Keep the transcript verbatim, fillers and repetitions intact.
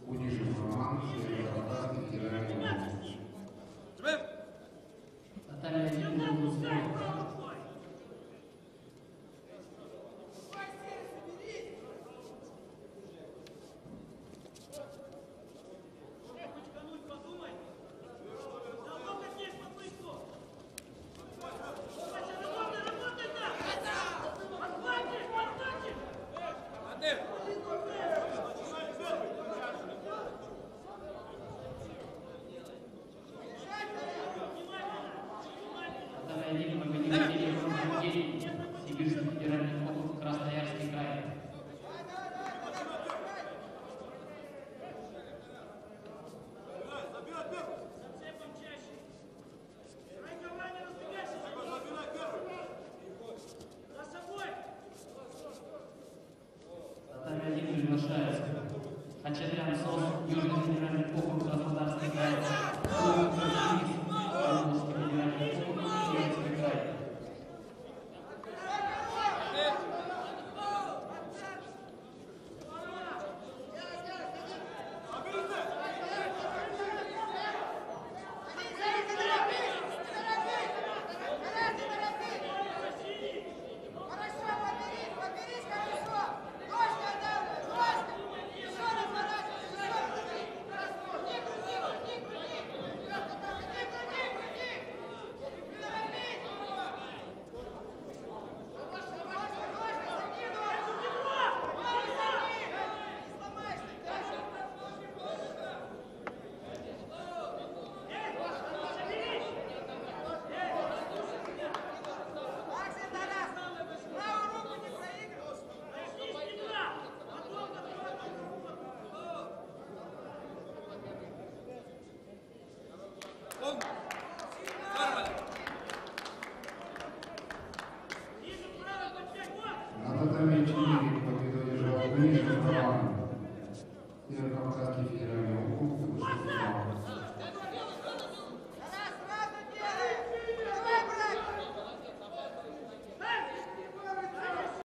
Унижев Роман, Северо-Кавказский федеральный округ. Наталья Юрьевна. Сибирский федеральный округ, Красноярский край. Наталья Юрьевна приглашается. Хачатрян СОС, Южный федеральный округ, Краснодарский край. Оренбургский федеральный округ, Пермский край. На татами четыре победу одержал Унижев Роман, Северо-Кавказский федеральный округ.